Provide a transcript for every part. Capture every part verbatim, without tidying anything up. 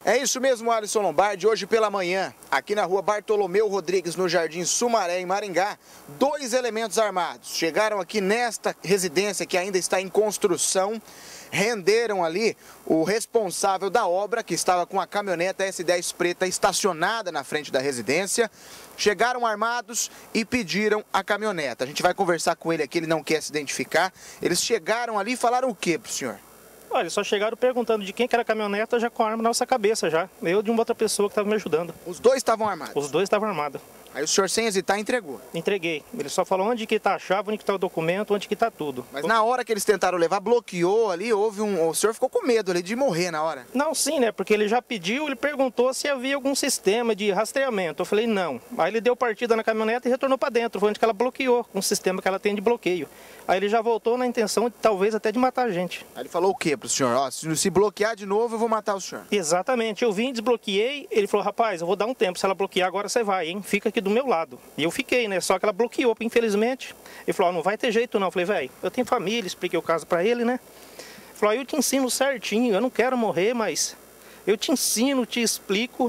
É isso mesmo, Alisson Lombardi. Hoje pela manhã, aqui na rua Bartolomeu Rodrigues, no Jardim Sumaré, em Maringá, dois elementos armados chegaram aqui nesta residência que ainda está em construção, renderam ali o responsável da obra, que estava com a caminhoneta S dez preta estacionada na frente da residência. Chegaram armados e pediram a caminhoneta. A gente vai conversar com ele aqui, ele não quer se identificar. Eles chegaram ali e falaram o que pro senhor? Olha, só chegaram perguntando de quem que era a caminhoneta, já com a arma na nossa cabeça já. Eu de uma outra pessoa que estava me ajudando. Os dois estavam armados? Os dois estavam armados. Aí o senhor, sem hesitar, entregou? Entreguei. Ele só falou onde que está a chave, onde que está o documento, onde que está tudo. Mas na hora que eles tentaram levar, bloqueou ali, houve um... O senhor ficou com medo ali de morrer na hora? Não, sim, né? Porque ele já pediu, ele perguntou se havia algum sistema de rastreamento. Eu falei, não. Aí ele deu partida na caminhoneta e retornou para dentro. Foi onde que ela bloqueou, com o sistema que ela tem de bloqueio. Aí ele já voltou na intenção, de, talvez, até de matar a gente. Aí ele falou o quê pro senhor? Ó, se, se bloquear de novo, eu vou matar o senhor. Exatamente. Eu vim, desbloqueei. Ele falou, rapaz, eu vou dar um tempo. Se ela bloquear, agora você vai, hein? Fica aqui do meu lado. E eu fiquei, né? Só que ela bloqueou, infelizmente. Ele falou, oh, não vai ter jeito não. Eu falei, velho, eu tenho família, expliquei o caso pra ele, né? Ele falou, oh, eu te ensino certinho, eu não quero morrer, mas eu te ensino, te explico.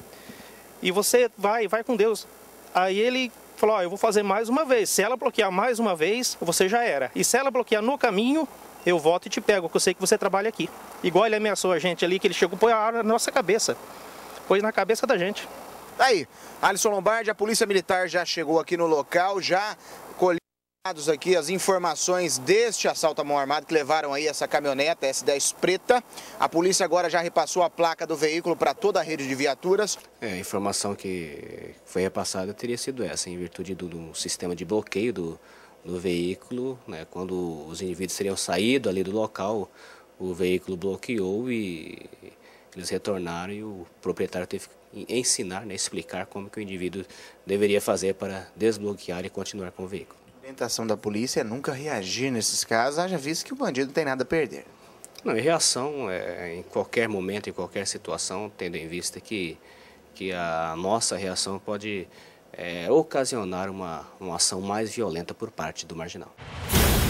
E você vai, vai com Deus. Aí ele falou, oh, eu vou fazer mais uma vez. Se ela bloquear mais uma vez, você já era. E se ela bloquear no caminho, eu volto e te pego, porque eu sei que você trabalha aqui. Igual ele ameaçou a gente ali, que ele chegou e pôs a arma na nossa cabeça. Pôs na cabeça da gente. Aí, Alisson Lombardi, a Polícia Militar já chegou aqui no local, já colheu aqui as informações deste assalto à mão armada que levaram aí essa caminhoneta S dez preta. A polícia agora já repassou a placa do veículo para toda a rede de viaturas. É, a informação que foi repassada teria sido essa, em virtude do, do sistema de bloqueio do, do veículo, né, quando os indivíduos teriam saído ali do local, o veículo bloqueou e eles retornaram e o proprietário teve que ensinar, né, explicar como que o indivíduo deveria fazer para desbloquear e continuar com o veículo. A orientação da polícia é nunca reagir nesses casos, haja visto que o bandido não tem nada a perder. Não, e reação é, em qualquer momento, em qualquer situação, tendo em vista que, que a nossa reação pode é, ocasionar uma, uma ação mais violenta por parte do marginal.